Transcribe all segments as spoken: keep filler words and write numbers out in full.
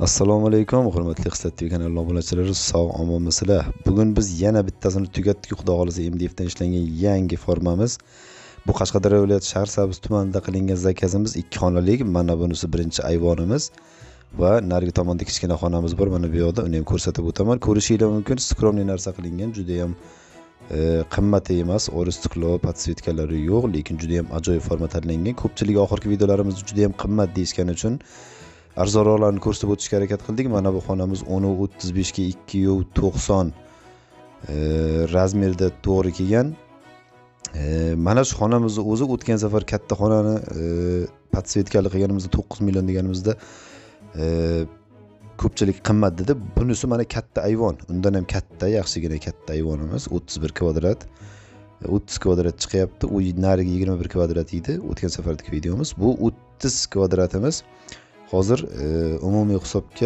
Assalomu alaykum, hurmatli Xislat T V kanali obunachilari, sog' omonmisizlar? Bugun biz yana bittasini tugatdik. Xudo xolisa M D F dan ishlangan yangi formamiz. Bu Qashqadaryo viloyati Shahrisabz tumanida qilingan zakazimiz ikki xonalik. Mana bunisi birinchi ayvonimiz va narigi tomonda kichkina xonamiz bor. Mana bu yoqda uni ham ko'rsatib o'taman. Ko'rishingiz mumkin, skromli narsa qilingan, juda ham qimmat emas, o'ristiklo, podsvetkalari yo'q, lekin juda ham ajoyib forma tanlangan. Ko'pchilik oxirgi videolarimizda juda ham qimmat deyishgani uchun arzonroqlarni ko'rsatib o'tishga harakat qildik. Mana bu xonamiz o'n o'ttiz besh ga ikki to'qson e, razmerda to'g'ri kelgan. E, mana shu xonamizni o'zi o'tgan safar katta xonani e, podsvetkali qilganimizda to'qqiz million deganimizda e, ko'pchilik qimmat dedi. Bunisi mana katta ayvon, undan ham katta, yaxshigina katta ayvonimiz, o'ttiz bir kvadrat. o'ttiz kvadrat chiqyapti. U narigi yigirma bir kvadrat edi o'tgan safardagi videomiz. Bu o'ttiz kvadratimiz. Hozir e, umumiy hisobga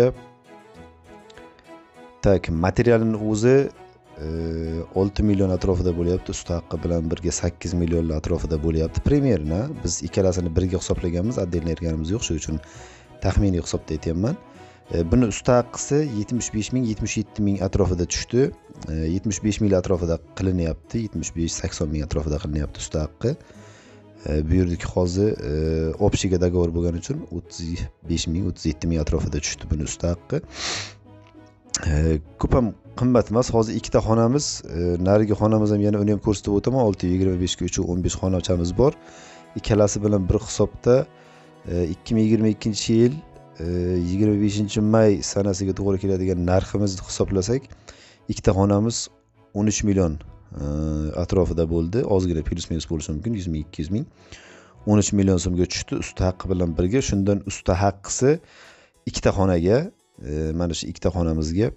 tak materialning o'zi e, olti million atrofida bo'lyapti. Usta haqqi bilan birga sakkiz million atrofida bo'lyapti. Primerna biz ikkalasini birga hisoblaganmiz, отдельно ayirganimiz yo'q, shuning uchun taxminiy hisobda aytyapman. E, buni usta haqqisi yetmish besh ming yetmish yetti ming atrofida tushdi. E, yetmish besh ming atrofida qilinyapti, yetmish besh sakson ming atrofida qilinyapti usta haqqi. Bu yerdagi hozir общийga договор bo'lgani uchun o'ttiz besh ming o'ttiz yetti ming atrofida tushdi buni usta haqqi. Ko'p ham qimmat emas. Hozir ikkita xonamiz, narigi xonamiz ham yana uni ham ko'rsatib o'taman. olti yigirma besh ga uch o'n besh xonachamiz bor. Ikkalasi bilan bir hisobda ikki ming yigirma ikkinchi yil yigirma beshinchi may sanasiga to'g'ri keladigan narximizni hisoblasak, ikkita xonamiz o'n uch million atrofida bo'ldi. Ozgina plus minus bo'lishi mumkin, yuz ming ikki yuz ming. o'n uch million so'mga tushdi usta haqqi bilan birga. Shundan usta haqqisi ikkita xonaga, mana shu ikkita xonamizga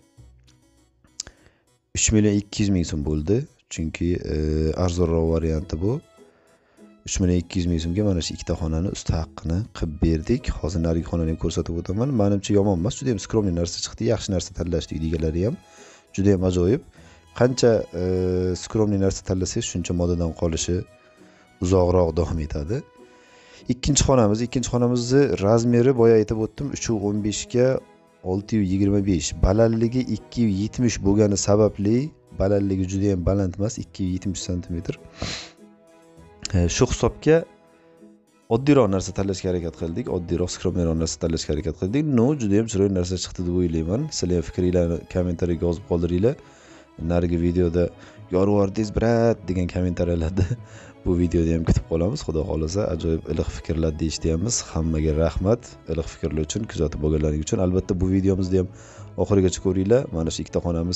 uch million ikki yuz ming so'm bo'ldi. Chunki arzonroq varianti bu. uch million ikki yuz ming so'mga mana shu ikkita xonani usta haqqini qilib berdik. Hozir narigi xonani ham ko'rsatib o'taman. Menimcha yomon emas, juda ham skromli narsa chiqdi, yaxshi narsa tanlashdi uydagilar ham. Juda ham ajoyib. Qancha e, skromli narsa tanlasangiz, shuncha modadan qolishi uzoqroq davom etadi. Ikkinchi xonamiz, ikkinchi xonamizni razmeri boya aytib o'tdim, uch o'n besh ga olti yigirma besh. Balandligi ikki yetmish bo'lgani sababli, balandligi juda ham baland emas, ikki yetmish santimetr. E, shu hisobga oddiyroq narsa tanlashga harakat qildik, oddiyroq, skromliroq narsa tanlashga harakat qildik. No, juda ham chiroyli narsa chiqdi deb o'ylayman. Sizlar ham fikringizni kommentariyga yozib qoldiringlar. Narigi videoda yoruvardingiz brat degan kommentariyalarda bu videoda ham kutib qolamiz. Xudo xolasa ajoyib iliq fikrlar deyishdiyamiz. Hammaga rahmat iliq fikrlar uchun, kuzatib bo'lganlaringiz uchun. Albatta bu videomizni ham oxirigacha ko'ringlar. Mana shu ikkita xonamiz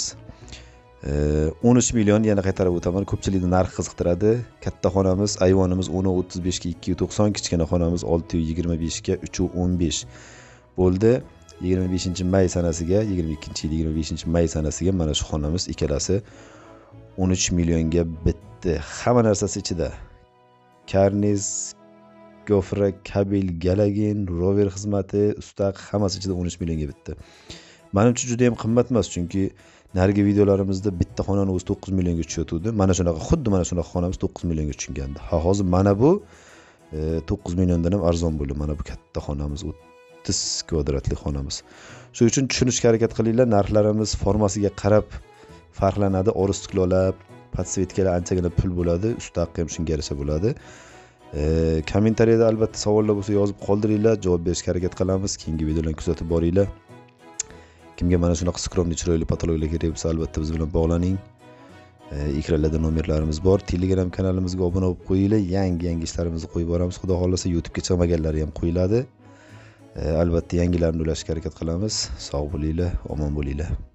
o'n uch million, yana qaytarib o'taman. Ko'pchilikni narx qiziqtiradi. Katta xonamiz, ayvonimiz o'n o'ttiz besh ga ikki to'qson, kichkina xonamiz olti yigirma besh ga uch o'n besh bo'ldi. yigirma beshinchi may sanasiga, yigirma ikkinchi yil yigirma beshinchi may sanasiga mana shu xonamiz ikkalasi o'n uch millionga bitdi. Hamma narsasi ichida. Karniz, gofra, kabel, galagin, rover xizmati, usta hammasi ichida o'n uch millionga bitdi. Menimcha juda ham qimmat emas, chunki narigi videolarimizda bitta xonani o'zi to'qqiz millionga tushayotdi. Mana shunaqa, xuddi mana shunaqa xonamiz to'qqiz millionga tushgandi. Ha, hozir mana bu e, to'qqiz milliondan ham arzon bo'ldi. Mana bu katta xonamiz, o'ttiz kvadratli xonamiz. Shuning uchun tushunishga harakat qilinglar. Narxlarimiz formasiga qarab farqlanadi. O'ristiklolar, podsvetkalar anchagina pul bo'ladi. Usta haqqi ham shunga yarasha bo'ladi. E, kommentariyada albatta savollar bo'lsa yozib qoldiringlar, javob berishga harakat qilamiz. Keyingi videolarni kuzatib boringlar. Kimga mana shunaqa skromli, chiroyli patologlar kerak bo'lsa, albatta biz bilan bog'laning. E, ekranlarda nomerlarimiz bor. Telegram kanalimizga obuna bo'lib qo'yinglar. Yangi-yangi ishlarimizni qo'yib boramiz. Xudo xolasa YouTube'ga chiqmaganlari ham qo'yiladi. Albatta yangilarni ulashga harakat qilamiz. Sog' bo'linglar, omon bo'linglar.